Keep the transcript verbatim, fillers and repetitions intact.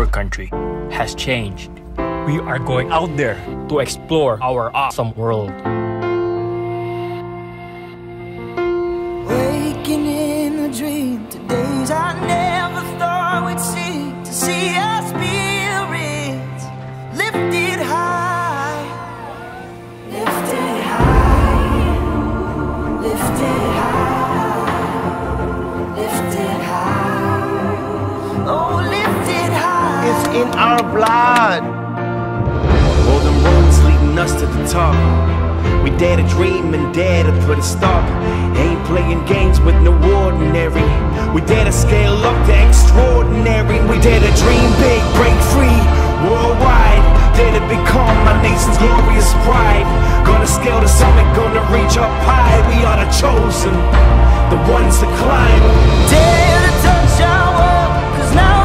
country has changed. We are going out there to explore our awesome world. Waking in a dream, today's I never thought we'd see. To see our spirits lifted high, lifted high, lifted high, lifted high, oh lifted high. It's in our blood. All them roads leading us to the top. We dare to dream and dare to put a stop. Ain't playing games with no ordinary. We dare to scale up to extraordinary. We dare to dream big, break free, worldwide. Dare to become my nation's glorious pride. Gonna scale the summit, gonna reach up high. We are the chosen, the ones to climb. Dare to touch our world, 'cause now